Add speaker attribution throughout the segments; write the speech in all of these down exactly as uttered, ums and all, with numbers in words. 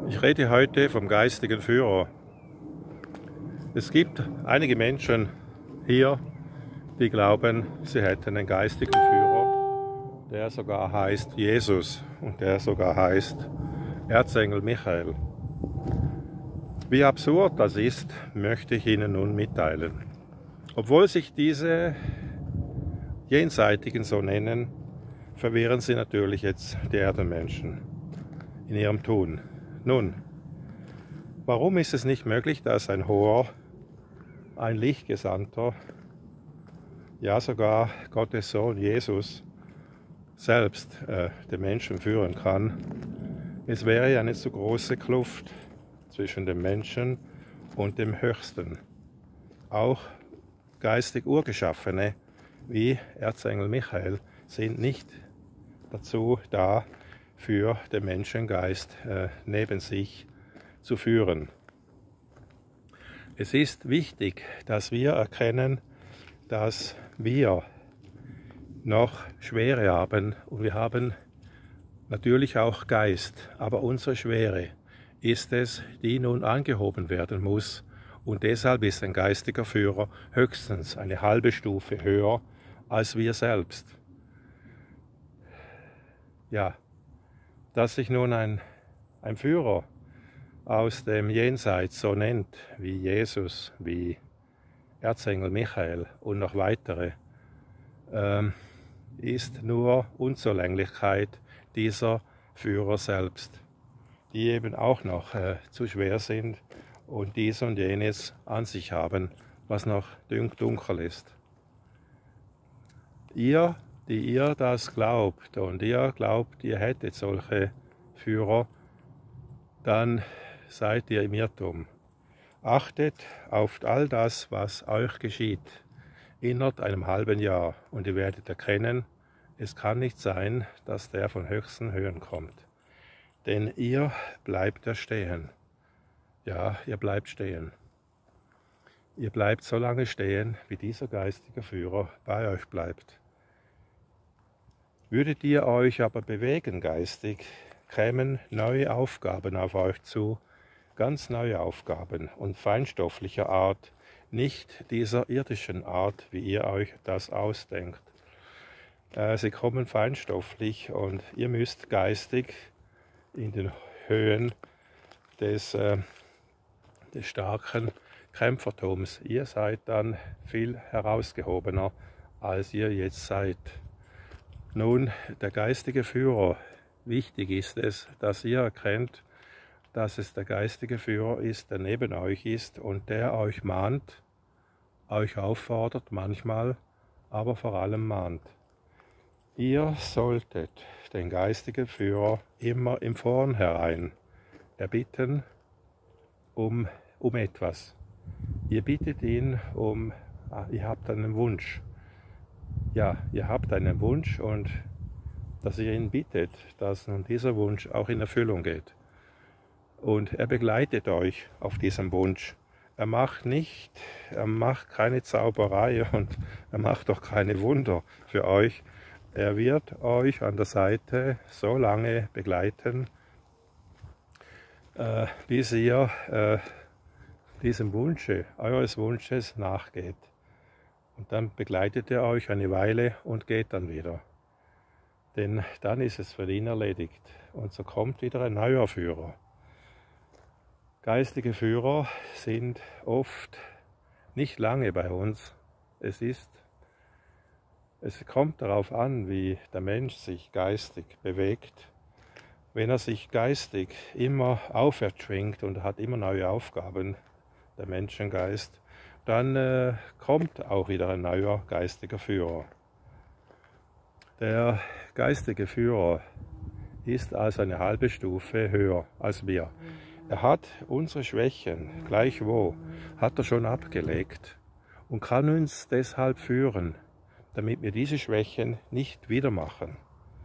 Speaker 1: Ich rede heute vom geistigen Führer. Es gibt einige Menschen hier, die glauben, sie hätten einen geistigen Führer, der sogar heißt Jesus und der sogar heißt Erzengel Michael. Wie absurd das ist, möchte ich Ihnen nun mitteilen. Obwohl sich diese Jenseitigen so nennen, verwirren sie natürlich jetzt die Erdenmenschen in ihrem Tun. Nun, warum ist es nicht möglich, dass ein Hoher, ein Lichtgesandter, ja sogar Gottes Sohn Jesus selbst äh, den Menschen führen kann? Es wäre ja eine zu große Kluft zwischen dem Menschen und dem Höchsten. Auch geistig Urgeschaffene wie Erzengel Michael sind nicht dazu da, für den Menschengeist äh, neben sich zu führen. Es ist wichtig, dass wir erkennen, dass wir noch Schwere haben und wir haben natürlich auch Geist, aber unsere Schwere ist es, die nun angehoben werden muss, und deshalb ist ein geistiger Führer höchstens eine halbe Stufe höher als wir selbst. Ja, dass sich nun ein, ein Führer aus dem Jenseits so nennt, wie Jesus, wie Erzengel Michael und noch weitere, ähm, ist nur Unzulänglichkeit dieser Führer selbst, die eben auch noch äh, zu schwer sind und dies und jenes an sich haben, was noch dunkel ist. Ihr, die ihr das glaubt und ihr glaubt, ihr hättet solche Führer, dann seid ihr im Irrtum. Achtet auf all das, was euch geschieht, innerhalb einem halben Jahr, und ihr werdet erkennen, es kann nicht sein, dass der von höchsten Höhen kommt. Denn ihr bleibt da stehen. Ja, ihr bleibt stehen. Ihr bleibt so lange stehen, wie dieser geistige Führer bei euch bleibt. Würdet ihr euch aber bewegen geistig, kämen neue Aufgaben auf euch zu, ganz neue Aufgaben und feinstofflicher Art, nicht dieser irdischen Art, wie ihr euch das ausdenkt. Äh, sie kommen feinstofflich und ihr müsst geistig in den Höhen des, äh, des starken Kämpfertums. Ihr seid dann viel herausgehobener, als ihr jetzt seid. Nun, der geistige Führer, wichtig ist es, dass ihr erkennt, dass es der geistige Führer ist, der neben euch ist und der euch mahnt, euch auffordert manchmal, aber vor allem mahnt. Ihr solltet den geistigen Führer immer im Vornherein erbitten um, um etwas. Ihr bittet ihn um, ihr habt einen Wunsch. Ja, ihr habt einen Wunsch und dass ihr ihn bittet, dass nun dieser Wunsch auch in Erfüllung geht. Und er begleitet euch auf diesem Wunsch. Er macht nicht, er macht keine Zauberei und er macht auch keine Wunder für euch. Er wird euch an der Seite so lange begleiten, äh, bis ihr äh, diesem Wunsche, eures Wunsches nachgeht. Und dann begleitet er euch eine Weile und geht dann wieder. Denn dann ist es für ihn erledigt. Und so kommt wieder ein neuer Führer. Geistige Führer sind oft nicht lange bei uns. Es ist, es kommt darauf an, wie der Mensch sich geistig bewegt. Wenn er sich geistig immer aufwärts schwingt und hat immer neue Aufgaben, der Menschengeist, dann äh, kommt auch wieder ein neuer geistiger Führer. Der geistige Führer ist also eine halbe Stufe höher als wir. Er hat unsere Schwächen, gleichwo, hat er schon abgelegt und kann uns deshalb führen, damit wir diese Schwächen nicht wieder machen.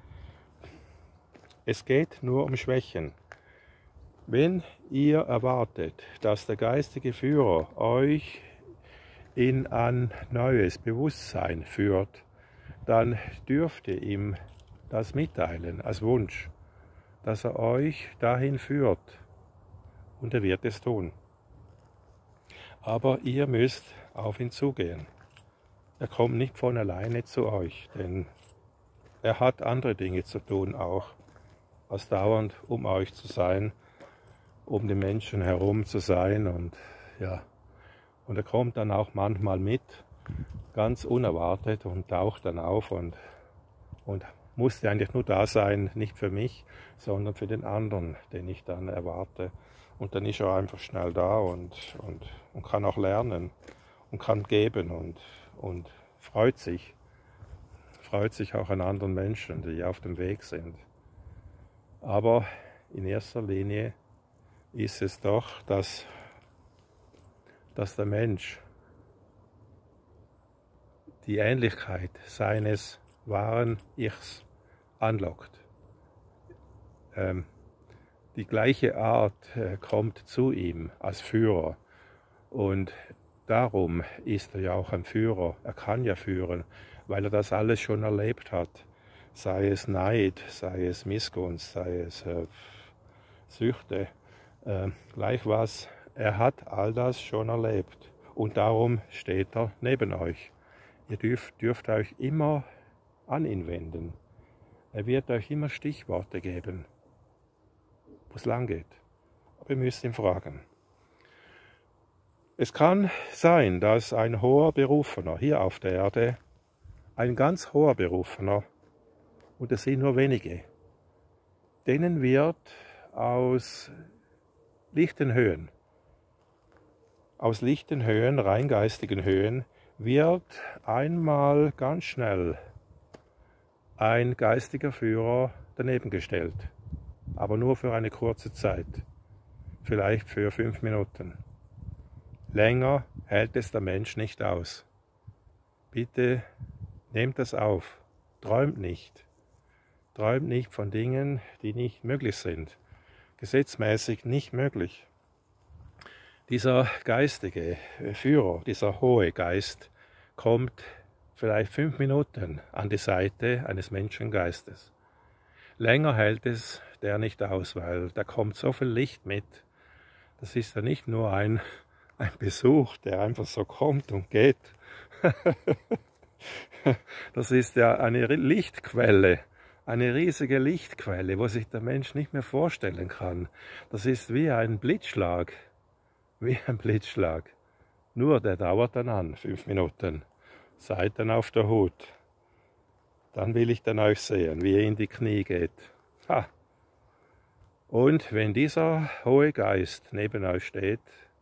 Speaker 1: Es geht nur um Schwächen. Wenn ihr erwartet, dass der geistige Führer euch in ein neues Bewusstsein führt, dann dürft ihr ihm das mitteilen als Wunsch, dass er euch dahin führt, und er wird es tun. Aber ihr müsst auf ihn zugehen. Er kommt nicht von alleine zu euch, denn er hat andere Dinge zu tun auch, als dauernd um euch zu sein, um die Menschen herum zu sein und ja, und er kommt dann auch manchmal mit, ganz unerwartet und taucht dann auf und, und musste eigentlich nur da sein, nicht für mich, sondern für den anderen, den ich dann erwarte. Und dann ist er einfach schnell da und, und, und kann auch lernen und kann geben und, und freut sich, freut sich auch an anderen Menschen, die auf dem Weg sind. Aber in erster Linie ist es doch, dass, dass der Mensch die Ähnlichkeit seines wahren Ichs anlockt. Ähm, die gleiche Art äh, kommt zu ihm als Führer und darum ist er ja auch ein Führer. Er kann ja führen, weil er das alles schon erlebt hat. Sei es Neid, sei es Missgunst, sei es äh, Süchte, äh, gleich was. Er hat all das schon erlebt und darum steht er neben euch. Ihr dürft, dürft euch immer an ihn wenden. Er wird euch immer Stichworte geben, wo es lang geht. Aber ihr müsst ihn fragen. Es kann sein, dass ein hoher Berufener hier auf der Erde, ein ganz hoher Berufener, und es sind nur wenige, denen wird aus lichten Höhen, aus lichten Höhen, rein geistigen Höhen, wird einmal ganz schnell ein geistiger Führer daneben gestellt, aber nur für eine kurze Zeit, vielleicht für fünf Minuten. Länger hält es der Mensch nicht aus. Bitte nehmt das auf, träumt nicht, träumt nicht von Dingen, die nicht möglich sind, gesetzmäßig nicht möglich. Dieser geistige Führer, dieser hohe Geist, kommt vielleicht fünf Minuten an die Seite eines Menschengeistes. Länger hält es der nicht aus, weil da kommt so viel Licht mit. Das ist ja nicht nur ein, ein Besuch, der einfach so kommt und geht. Das ist ja eine Lichtquelle, eine riesige Lichtquelle, wo sich der Mensch nicht mehr vorstellen kann. Das ist wie ein Blitzschlag. Wie ein Blitzschlag. Nur der dauert dann an, fünf Minuten. Seid dann auf der Hut. Dann will ich dann euch sehen, wie ihr in die Knie geht. Ha. Und wenn dieser hohe Geist neben euch steht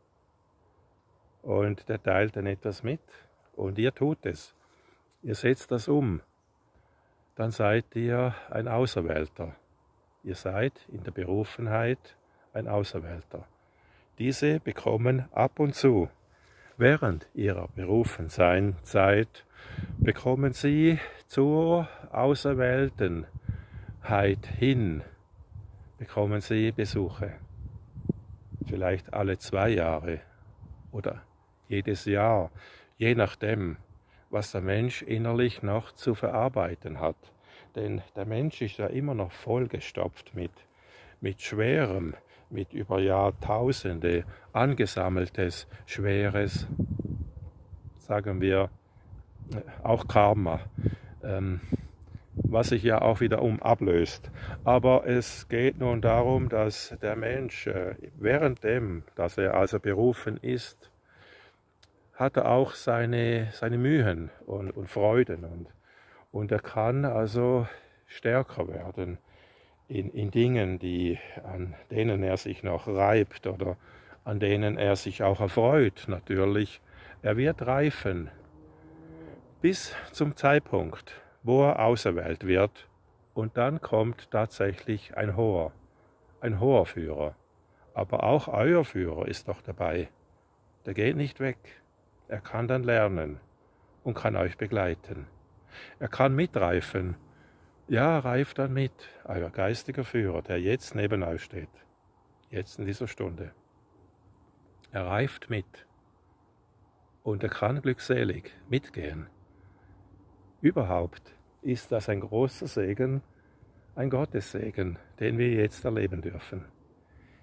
Speaker 1: und der teilt dann etwas mit und ihr tut es, ihr setzt das um, dann seid ihr ein Auserwählter. Ihr seid in der Berufenheit ein Auserwählter. Diese bekommen ab und zu, während ihrer Berufenseinzeit, bekommen sie zur Auserwähltenheit hin, bekommen sie Besuche. Vielleicht alle zwei Jahre oder jedes Jahr, je nachdem, was der Mensch innerlich noch zu verarbeiten hat. Denn der Mensch ist ja immer noch vollgestopft mit, mit Schwerem, mit über Jahrtausende angesammeltes, schweres, sagen wir, auch Karma, ähm, was sich ja auch wiederum ablöst. Aber es geht nun darum, dass der Mensch, äh, währenddem, dass er also berufen ist, hat er auch seine, seine Mühen und, und Freuden und, und er kann also stärker werden in, in Dingen, die, an denen er sich noch reibt oder an denen er sich auch erfreut natürlich. Er wird reifen bis zum Zeitpunkt, wo er auserwählt wird und dann kommt tatsächlich ein hoher, ein hoher Führer. Aber auch euer Führer ist doch dabei. Der geht nicht weg. Er kann dann lernen und kann euch begleiten. Er kann mitreifen. Ja, reift dann mit, euer geistiger Führer, der jetzt neben euch steht. Jetzt in dieser Stunde. Er reift mit. Und er kann glückselig mitgehen. Überhaupt ist das ein großer Segen, ein Gottessegen, den wir jetzt erleben dürfen.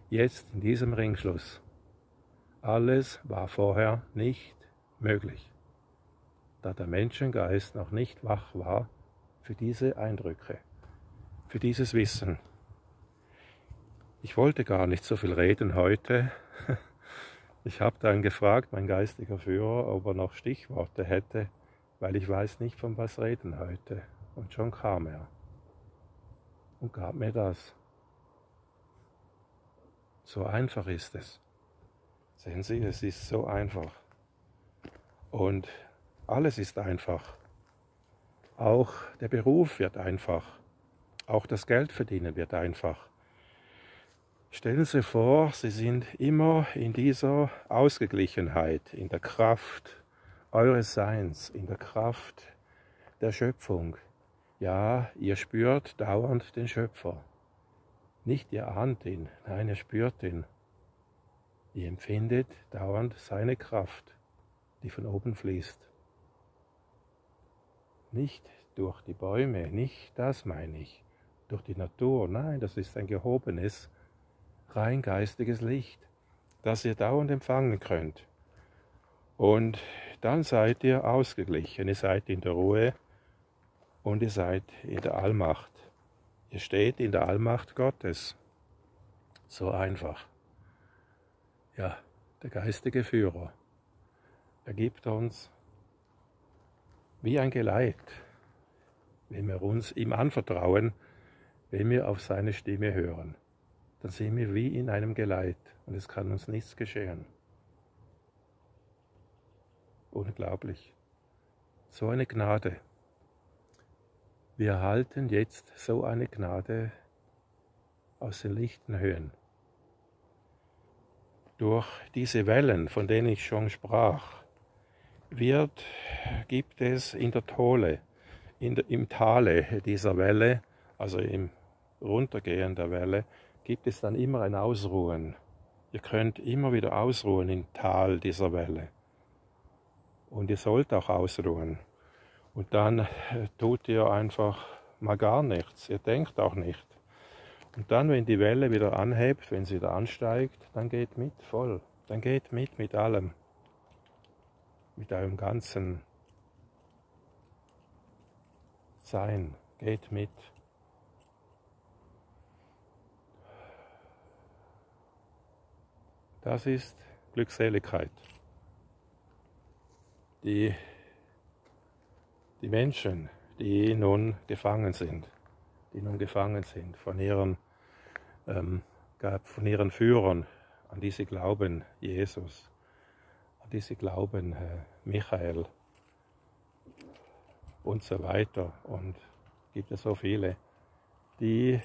Speaker 1: jetzt in diesem Ringschluss. Alles war vorher nicht möglich, da der Menschengeist noch nicht wach war für diese Eindrücke, für dieses Wissen. Ich wollte gar nicht so viel reden heute. Ich habe dann gefragt, mein geistiger Führer, ob er noch Stichworte hätte, weil ich weiß nicht, von was reden heute. Und schon kam er und gab mir das. So einfach ist es. Sehen Sie, es ist so einfach. Und alles ist einfach. Auch der Beruf wird einfach. Auch das Geldverdienen wird einfach. Stellen Sie vor, Sie sind immer in dieser Ausgeglichenheit, in der Kraft eures Seins, in der Kraft der Schöpfung. Ja, ihr spürt dauernd den Schöpfer. Nicht ihr ahnt ihn, nein, ihr spürt ihn. Ihr empfindet dauernd seine Kraft, die von oben fließt. Nicht durch die Bäume, nicht das meine ich, durch die Natur, nein, das ist ein gehobenes, rein geistiges Licht, das ihr dauernd empfangen könnt. Und dann seid ihr ausgeglichen, ihr seid in der Ruhe und ihr seid in der Allmacht. Ihr steht in der Allmacht Gottes. So einfach. Ja, der geistige Führer. Er gibt uns wie ein Geleit, wenn wir uns ihm anvertrauen, wenn wir auf seine Stimme hören. Dann sind wir wie in einem Geleit und es kann uns nichts geschehen. Unglaublich. So eine Gnade. Wir erhalten jetzt so eine Gnade aus den lichten Höhen. Durch diese Wellen, von denen ich schon sprach, wird, gibt es in der Tole, in der, im Tale dieser Welle, also im Runtergehen der Welle, gibt es dann immer ein Ausruhen. Ihr könnt immer wieder ausruhen im Tal dieser Welle. Und ihr sollt auch ausruhen. Und dann tut ihr einfach mal gar nichts. Ihr denkt auch nicht. Und dann, wenn die Welle wieder anhebt, wenn sie wieder ansteigt, dann geht mit voll. Dann geht mit mit allem. Mit eurem ganzen Sein. Geht mit. Das ist Glückseligkeit. Die, die Menschen, die nun gefangen sind, die nun gefangen sind von ihren, ähm, von ihren Führern, an die sie glauben, Jesus, an die sie glauben, äh, Michael und so weiter. Und gibt es so viele, die,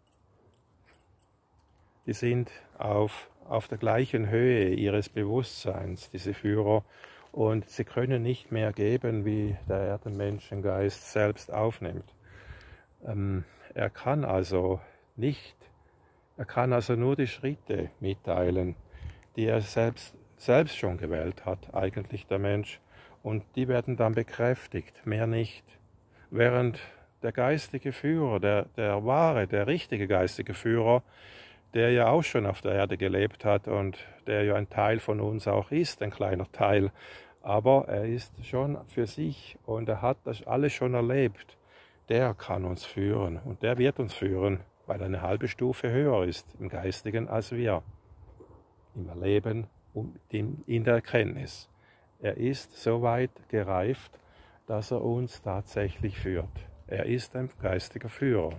Speaker 1: die sind auf, auf der gleichen Höhe ihres Bewusstseins, diese Führer, und sie können nicht mehr geben, wie der Erdenmenschengeist selbst aufnimmt. Ähm, er kann also nicht, er kann also nur die Schritte mitteilen, die er selbst, selbst schon gewählt hat, eigentlich der Mensch, und die werden dann bekräftigt, mehr nicht. Während der geistige Führer, der, der wahre, der richtige geistige Führer, der ja auch schon auf der Erde gelebt hat und der ja ein Teil von uns auch ist, ein kleiner Teil, aber er ist schon für sich und er hat das alles schon erlebt. Der kann uns führen und der wird uns führen, weil er eine halbe Stufe höher ist im Geistigen als wir, im Erleben und in der Erkenntnis. Er ist so weit gereift, dass er uns tatsächlich führt. Er ist ein geistiger Führer.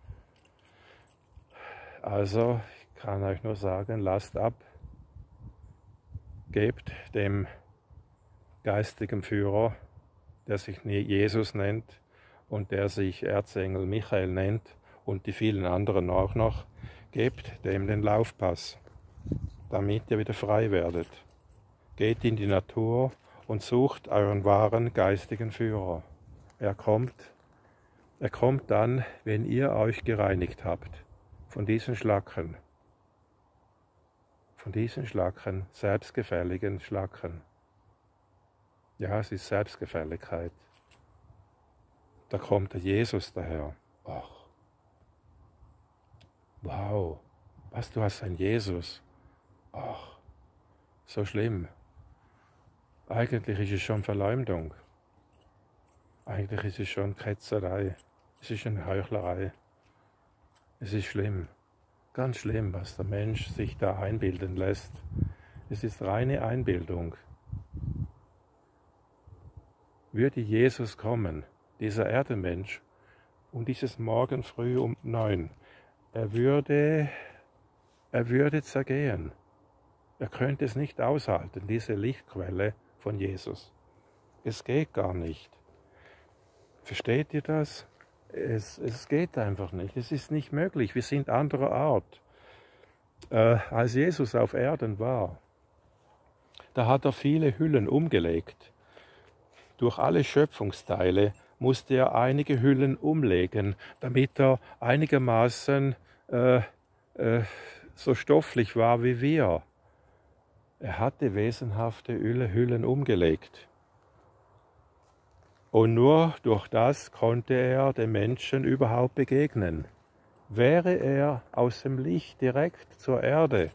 Speaker 1: Also, ich kann euch nur sagen, lasst ab, gebt dem geistigen Führer, der sich Jesus nennt und der sich Erzengel Michael nennt und die vielen anderen auch noch, gebt dem den Laufpass, damit ihr wieder frei werdet. Geht in die Natur und sucht euren wahren geistigen Führer. Er kommt, er kommt dann, wenn ihr euch gereinigt habt. Von diesen Schlacken, von diesen Schlacken, selbstgefälligen Schlacken. Ja, es ist Selbstgefälligkeit. Da kommt der Jesus daher. Ach, wow, Was, du hast einen Jesus? Ach, so schlimm. Eigentlich ist es schon Verleumdung. Eigentlich ist es schon Ketzerei. Es ist eine Heuchlerei. Es ist schlimm. Ganz schlimm, was der Mensch sich da einbilden lässt. Es ist reine Einbildung. Würde Jesus kommen, dieser Erdenmensch, und dieses Morgen früh um neun, er würde, er würde zergehen. Er könnte es nicht aushalten, diese Lichtquelle von Jesus. Es geht gar nicht. Versteht ihr das? Es, es geht einfach nicht. Es ist nicht möglich. Wir sind anderer Art. Äh, als Jesus auf Erden war, da hat er viele Hüllen umgelegt. Durch alle Schöpfungsteile musste er einige Hüllen umlegen, damit er einigermaßen äh, äh, so stofflich war wie wir. Er hatte wesenhafte Hüllen umgelegt. Und nur durch das konnte er den Menschen überhaupt begegnen. Wäre er aus dem Licht direkt zur Erde,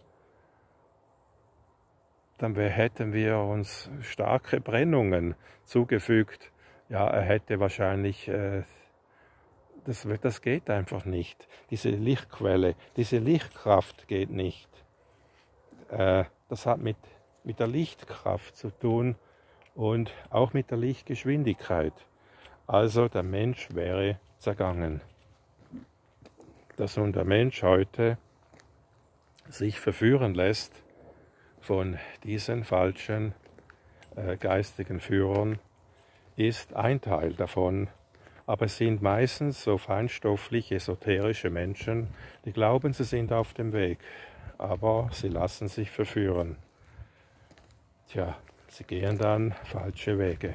Speaker 1: dann hätten wir uns starke Brennungen zugefügt. Ja, er hätte wahrscheinlich, äh, das, das geht einfach nicht. Diese Lichtquelle, diese Lichtkraft geht nicht. Äh, das hat mit, mit der Lichtkraft zu tun und auch mit der Lichtgeschwindigkeit. Also der Mensch wäre zergangen. Dass nun der Mensch heute sich verführen lässt von diesen falschen äh, geistigen Führern, ist ein Teil davon. Aber es sind meistens so feinstofflich esoterische Menschen, die glauben, sie sind auf dem Weg, aber sie lassen sich verführen. Tja, sie gehen dann falsche Wege.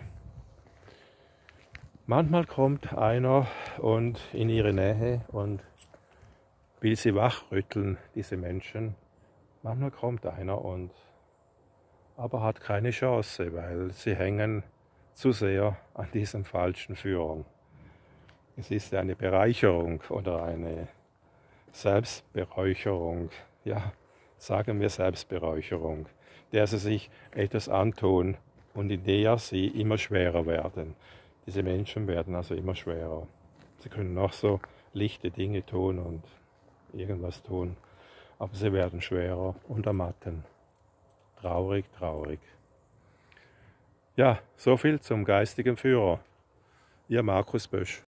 Speaker 1: Manchmal kommt einer und in ihre Nähe und will sie wachrütteln, diese Menschen. Manchmal kommt einer und aber hat keine Chance, weil sie hängen zu sehr an diesen falschen Führern. Es ist eine Bereicherung oder eine Selbstberäucherung, ja, sagen wir Selbstberäucherung, der sie sich etwas antun und in der sie immer schwerer werden. Diese Menschen werden also immer schwerer. Sie können noch so lichte Dinge tun und irgendwas tun, aber sie werden schwerer und ermatten. Traurig, traurig. Ja, so viel zum geistigen Führer. Ihr Markus Bösch.